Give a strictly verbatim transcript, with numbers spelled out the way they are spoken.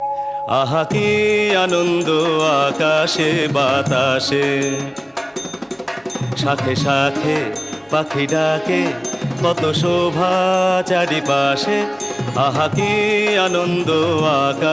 আহা কি আনন্দ আকাশে বাতাসে, শাখে শাখে পাখি ডাকে, কত শোভা চারিপাশে। আহা কি আনন্দ আকাশ।